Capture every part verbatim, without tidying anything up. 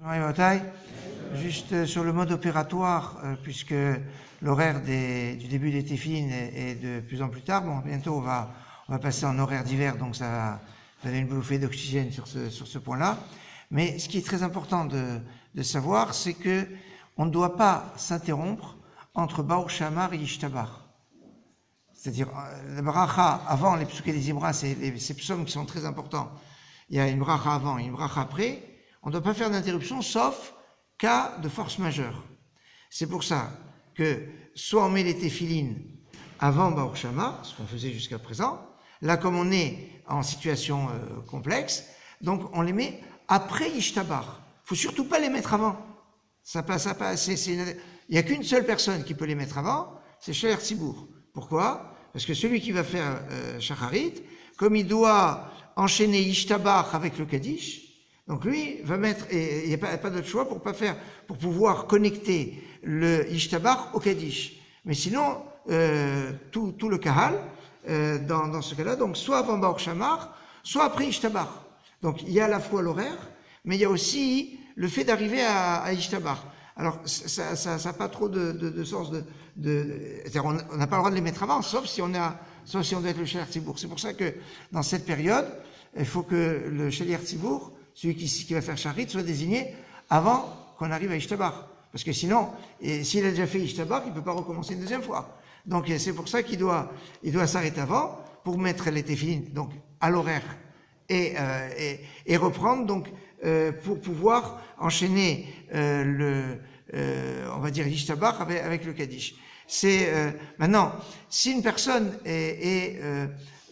Juste sur le mode opératoire, euh, puisque l'horaire des, du début des téfilines est, est de plus en plus tard. Bon, bientôt on va, on va passer en horaire d'hiver, donc ça va donner une bouffée d'oxygène sur ce, sur ce point-là. Mais ce qui est très important de, de savoir, c'est que on ne doit pas s'interrompre entre Baruch Shamar et Yishtabar. C'est-à-dire, la bracha avant les psuké des Imra, c'est ces psaumes qui sont très importants. Il y a une bracha avant et une bracha après. On ne doit pas faire d'interruption, sauf cas de force majeure. C'est pour ça que soit on met les téfilines avant Baruch Shamar, ce qu'on faisait jusqu'à présent. Là, comme on est en situation euh, complexe, donc on les met après Yishtabar. Il faut surtout pas les mettre avant. Ça passe, ça passe. C'est, c'est une... Il n'y a qu'une seule personne qui peut les mettre avant, c'est Shaliach Tzibour. Pourquoi? Parce que celui qui va faire euh, Shacharit, comme il doit enchaîner Yishtabar avec le Kaddish, donc lui va mettre, et il n'y a pas, pas d'autre choix pour pas faire, pour pouvoir connecter le Yishtabar au Kaddish. Mais sinon, euh, tout, tout le Kahal, euh, dans, dans ce cas-là, donc soit avant Baruch Shamar, soit après Yishtabar. Donc il y a à la fois l'horaire, mais il y a aussi le fait d'arriver à, à Yishtabar. Alors ça, ça, ça n'a pas trop de, de, de sens de, de, de on n'a pas le droit de les mettre avant, sauf si on a, sauf si on doit être le Shaliach Tzibour. C'est pour ça que dans cette période, il faut que le Shaliach Tzibour, celui qui, qui va faire Shacharit, soit désigné avant qu'on arrive à Yishtabar. Parce que sinon, et, s'il a déjà fait Yishtabar, il ne peut pas recommencer une deuxième fois. Donc c'est pour ça qu'il doit, il doit s'arrêter avant pour mettre les téfilines donc à l'horaire et, euh, et, et reprendre donc euh, pour pouvoir enchaîner euh, le, euh, on va dire Yishtabar avec, avec le Kaddish. C'est euh, maintenant, si une personne est, est, euh,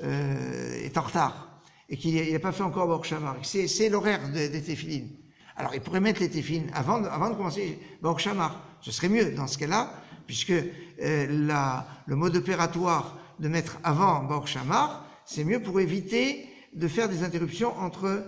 euh, est en retard et qu'il n'a pas fait encore Baruch Shamar, c'est, c'est l'horaire de, des téfilines. Alors, il pourrait mettre les téfilines avant, avant de commencer Baruch Shamar. Ce serait mieux dans ce cas-là, puisque euh, la, le mode opératoire de mettre avant Baruch Shamar, c'est mieux pour éviter de faire des interruptions entre,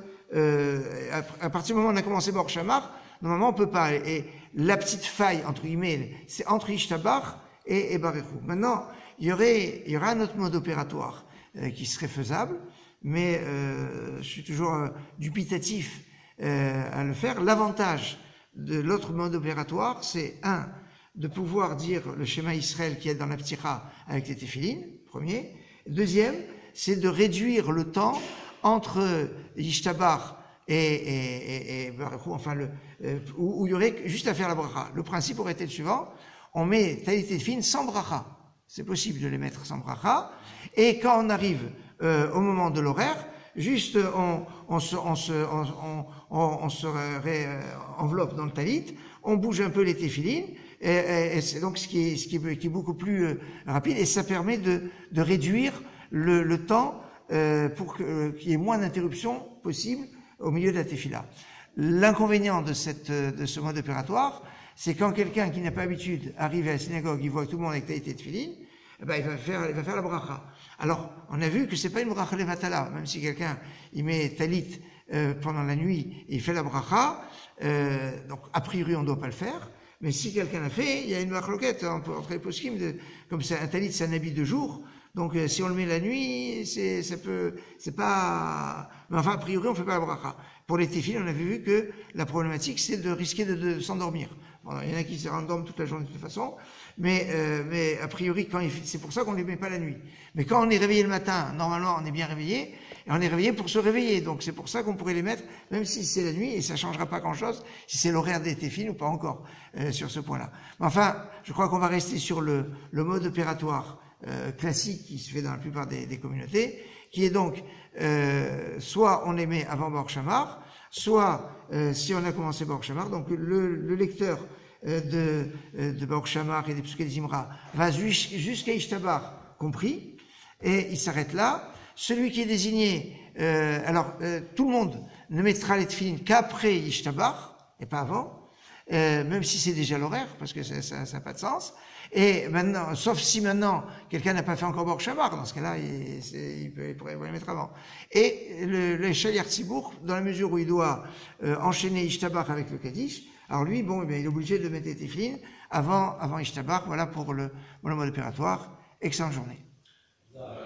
euh, à, à partir du moment où on a commencé Baruch Shamar, normalement on peut pas. Et, et la petite faille, entre guillemets, c'est entre Yishtabar et, et Baruchou. Maintenant, il y aurait, il y aura un autre mode opératoire euh, qui serait faisable, mais euh, je suis toujours euh, dubitatif euh, à le faire. L'avantage de l'autre mode opératoire, c'est un, de pouvoir dire le schéma Israël qui est dans la ptira avec les téfilines, premier. Deuxième, c'est de réduire le temps entre Yishtabar et, et, et, et Baruchou, enfin le, euh, où, où il y aurait juste à faire la bracha. Le principe aurait été le suivant, on met talit et téfilines sans bracha. C'est possible de les mettre sans bracha. Et quand on arrive euh, au moment de l'horaire, juste on, on se, on se, on, on, on se ré, euh, enveloppe dans le talit, on bouge un peu les téfilines, et, et, et c'est donc ce qui est, ce qui est, qui est beaucoup plus euh, rapide, et ça permet de, de réduire le, le temps euh, pour que, euh, qu'il y ait moins d'interruptions possibles au milieu de la téfila. L'inconvénient de, cette, de ce mode opératoire, c'est quand quelqu'un qui n'a pas l'habitude arrive à la synagogue, il voit tout le monde avec talit et téfilines, eh ben, il va faire, il va faire la bracha. Alors, on a vu que c'est pas une bracha levatala, même si quelqu'un, il met talit, euh, pendant la nuit, et il fait la bracha, euh, donc, a priori, on ne doit pas le faire, mais si quelqu'un l'a fait, il y a une machloquette entre, entre les poskim, de, comme c'est un talit, c'est un habit de jour, donc, euh, si on le met la nuit, c'est, ça peut, c'est pas, mais enfin, a priori, on fait pas la bracha. Pour les téfilines, on avait vu que la problématique, c'est de risquer de, de, de s'endormir. Bon, il y en a qui se rendorment toute la journée de toute façon, mais, euh, mais a priori, quand il, c'est pour ça qu'on ne les met pas la nuit. Mais quand on est réveillé le matin, normalement, on est bien réveillé, et on est réveillé pour se réveiller. Donc c'est pour ça qu'on pourrait les mettre, même si c'est la nuit, et ça changera pas grand-chose, si c'est l'horaire des téfilines ou pas encore, euh, sur ce point-là. Mais enfin, je crois qu'on va rester sur le, le mode opératoire euh, classique qui se fait dans la plupart des, des communautés, qui est donc, euh, soit on les met avant Baruch Shamar, soit euh, si on a commencé Baruch Shamar, donc le, le lecteur euh, de, euh, de Baruch Shamar et des psuké des Imra va jusqu'à Yishtabar compris, et il s'arrête là. Celui qui est désigné, euh, alors euh, tout le monde ne mettra les téfilines qu'après Yishtabar, et pas avant, euh, même si c'est déjà l'horaire, parce que ça n'a pas de sens. Et maintenant, sauf si maintenant quelqu'un n'a pas fait encore Baruch Shamar, dans ce cas-là, il, il, peut, il pourrait les mettre avant. Et le, le Shaliach Tzibour, dans la mesure où il doit euh, enchaîner Yishtabar avec le Kaddish, alors lui, bon, eh il est obligé de mettre les téfilines avant, avant Yishtabar. Voilà pour le, pour le mode opératoire. Excellente journée.